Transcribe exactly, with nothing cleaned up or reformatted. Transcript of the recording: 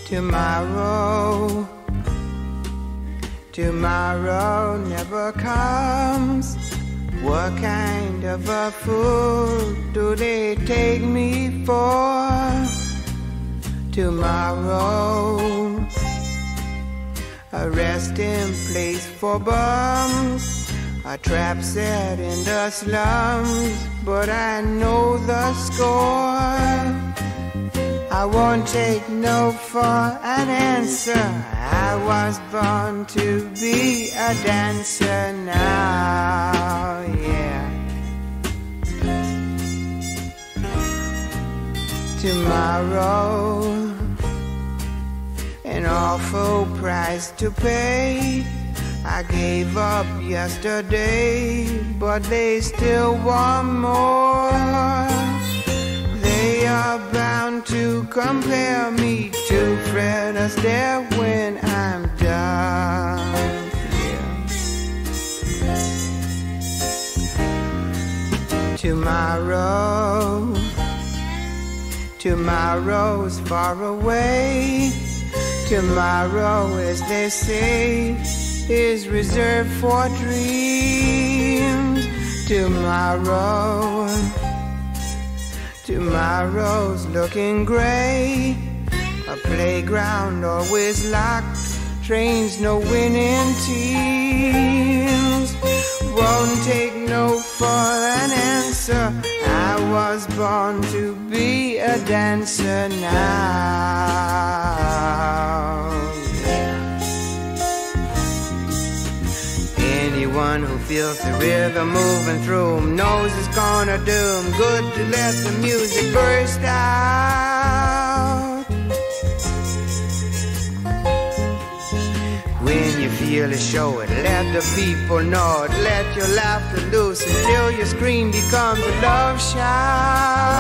Tomorrow, tomorrow never comes. What kind of a fool do they take me for? Tomorrow, a resting place for bums, a trap set in the slums, but I know the score. I won't take no for an answer. I was born to be a dancer now, yeah. Tomorrow, an awful price to pay. I gave up yesterday, but they still want more. They are bound to compare me to Fred Astaire when I'm done. Yeah. Tomorrow, tomorrow's far away. Tomorrow, as they say, is reserved for dreams. Tomorrow, tomorrow's looking gray. A playground always locked, trains no winning teams. Won't take no for an answer. I was born to be a dancer now. Anyone who feels the rhythm moving through him knows it's gonna do him good to let the music burst out. When you feel it, show it, let the people know it. Let your laughter loose until your scream becomes a love shout.